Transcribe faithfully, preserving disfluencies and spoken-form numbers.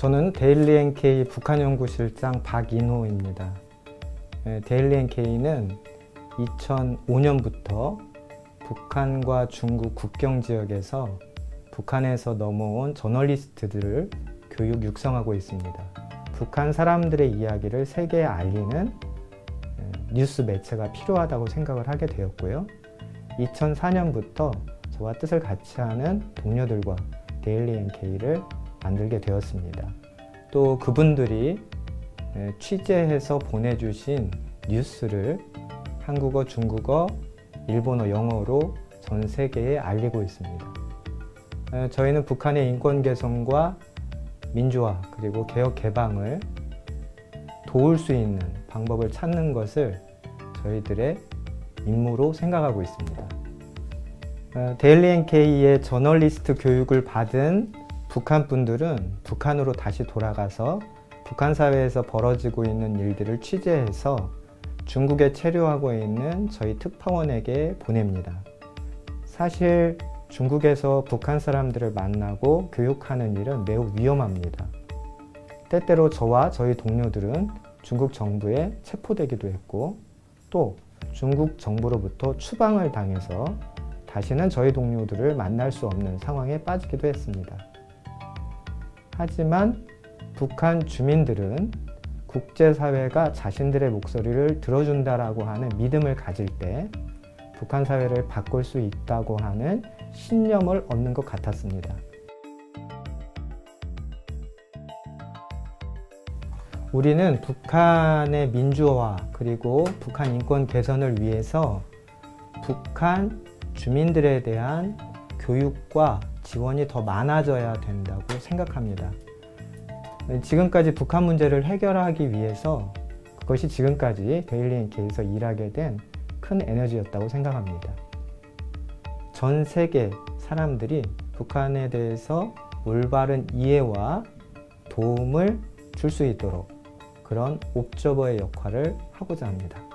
저는 데일리엔케이 북한연구실장 박인호입니다. 데일리엔케이는 이천오 년부터 북한과 중국 국경지역에서 북한에서 넘어온 저널리스트들을 교육 육성하고 있습니다. 북한 사람들의 이야기를 세계에 알리는 뉴스 매체가 필요하다고 생각을 하게 되었고요. 이천사 년부터 저와 뜻을 같이 하는 동료들과 데일리엔케이를 만들게 되었습니다. 또 그분들이 취재해서 보내주신 뉴스를 한국어, 중국어, 일본어, 영어로 전 세계에 알리고 있습니다. 저희는 북한의 인권 개선과 민주화 그리고 개혁 개방을 도울 수 있는 방법을 찾는 것을 저희들의 임무로 생각하고 있습니다. 데일리엔케이의 저널리스트 교육을 받은 북한 분들은 북한으로 다시 돌아가서 북한 사회에서 벌어지고 있는 일들을 취재해서 중국에 체류하고 있는 저희 특파원에게 보냅니다. 사실 중국에서 북한 사람들을 만나고 교육하는 일은 매우 위험합니다. 때때로 저와 저희 동료들은 중국 정부에 체포되기도 했고 또 중국 정부로부터 추방을 당해서 다시는 저희 동료들을 만날 수 없는 상황에 빠지기도 했습니다. 하지만 북한 주민들은 국제사회가 자신들의 목소리를 들어준다라고 하는 믿음을 가질 때 북한 사회를 바꿀 수 있다고 하는 신념을 얻는 것 같았습니다. 우리는 북한의 민주화 그리고 북한 인권 개선을 위해서 북한 주민들에 대한 교육과 지원이 더 많아져야 된다고 생각합니다. 지금까지 북한 문제를 해결하기 위해서 그것이 지금까지 데일리엔케이에서 일하게 된 큰 에너지였다고 생각합니다. 전 세계 사람들이 북한에 대해서 올바른 이해와 도움을 줄 수 있도록 그런 옵저버의 역할을 하고자 합니다.